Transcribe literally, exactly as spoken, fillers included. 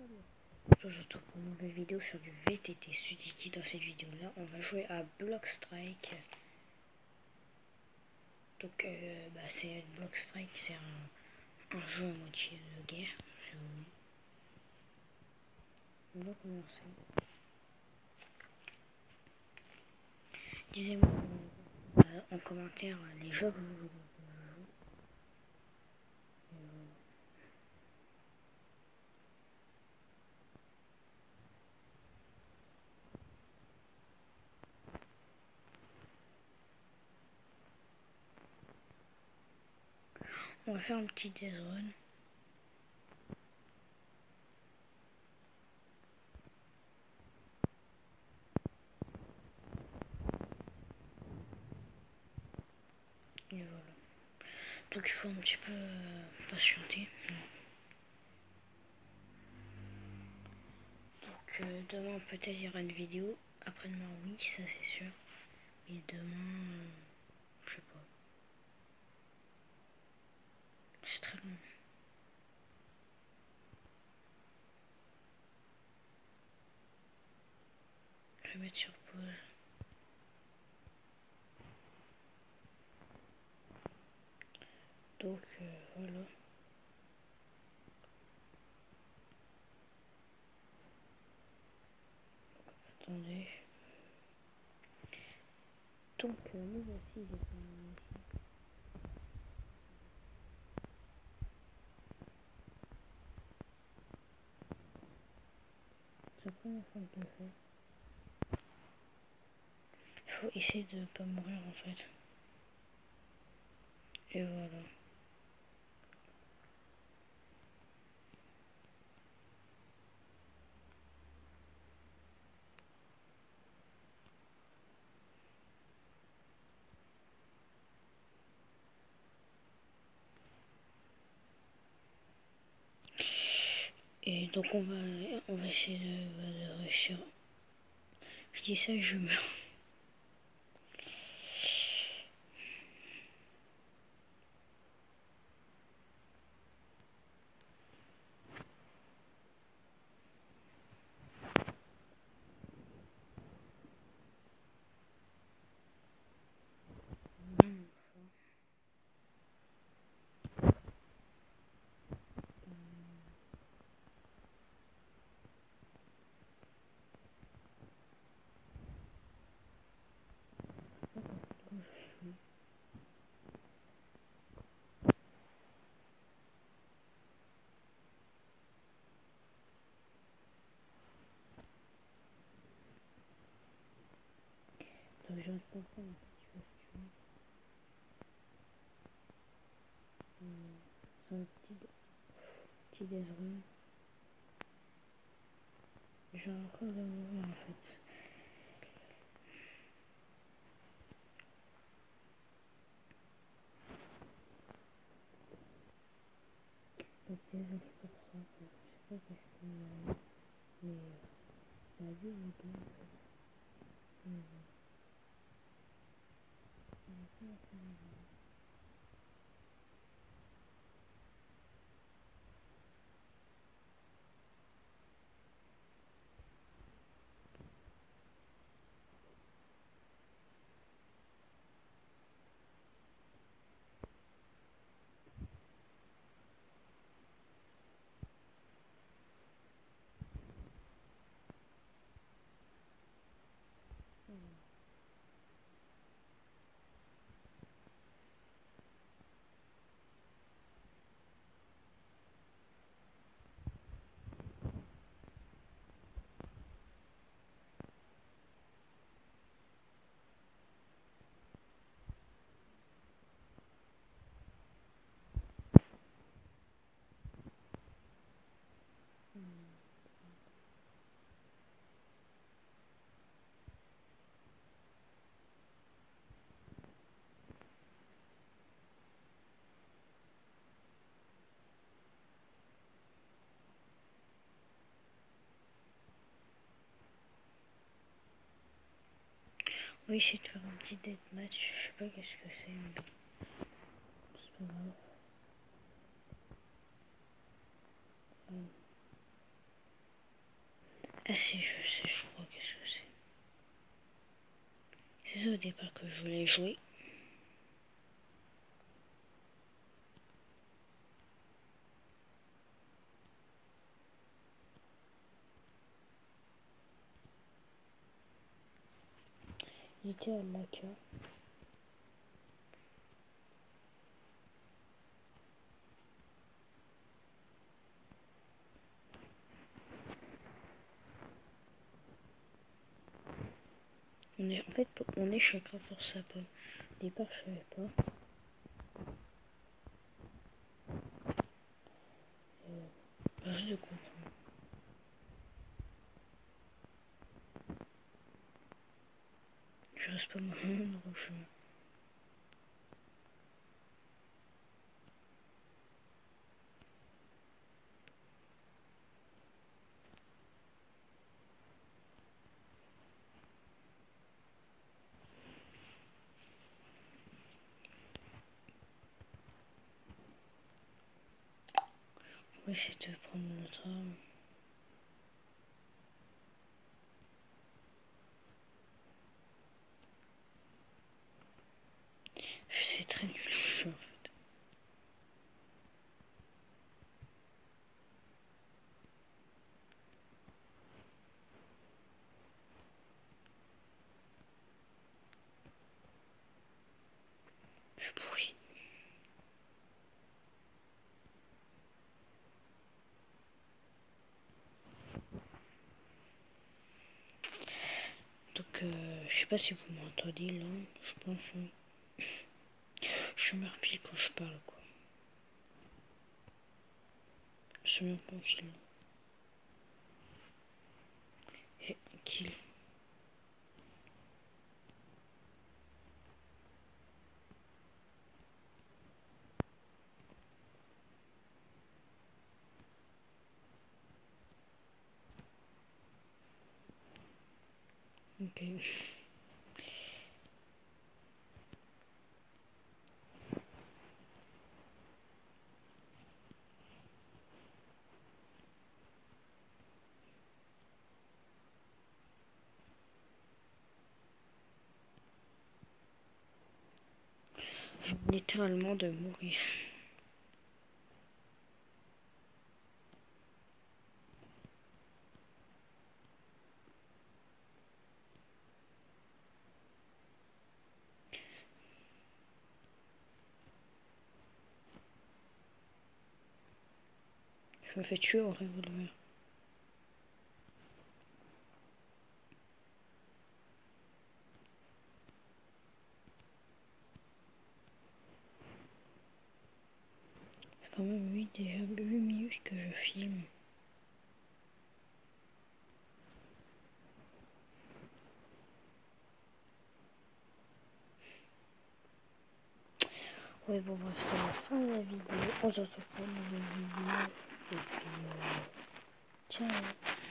Je vous retrouve pour une nouvelle vidéo sur du V T T Sudiki. Dans cette vidéo là on va jouer à Block Strike. Donc euh, bah, c'est Block Strike, c'est un, un jeu à moitié de guerre. Si vous voulez. On va commencer. Disez-moi euh, en commentaire les jeux que vous voulez. On va faire un petit death run. Et voilà. Donc il faut un petit peu euh, patienter. Donc euh, demain peut-être il y aura une vidéo. Après-demain oui, ça c'est sûr. Et demain, euh, je sais pas. C'est très long. Je vais mettre sur pause. Donc euh, voilà. Attendez. Donc euh, nous voici les premiers. C'est la première fois que je le fais. Il faut essayer de ne pas mourir en fait. Et voilà. Et donc on va on va essayer de, de réussir. Je dis ça et je meurs. Donc je vais comprendre la situation. C'est un petit, petit death run. J'ai encore de mourir en fait. Donc désolé pour ça. Je sais pas qu'est-ce qu'il y a. Mais euh, ça a dû vous donner en fait. Mais bon. On va pas la faire avant. On va essayer de faire un petit deathmatch. Je sais pas qu'est-ce que c'est, mais c'est pas grave. Hum. Ah si, je sais, je crois qu'est-ce que c'est. C'est ça au départ que je voulais jouer. Il était à Laka. On est, en fait, on est chacun pour sa pomme. Au départ, je savais pas. Euh, juste de comprendre. Je reste pas maintenant dans le chemin. On va essayer de prendre notre arme. Je suis très nul au jeu en fait. Je suis pourri. Donc euh, je sais pas si vous m'entendez là. Je pense. Hein. Je me repile quand je parle quoi. Je suis même pas kill. Et kill. Ok. Je viens littéralement de mourir. Je me fais tuer au revolver. C'est quand même huit déjà huit minutes que je filme. Ouais bon bref c'est la fin de la vidéo. On se retrouve pour une nouvelle vidéo. Et puis euh, ciao.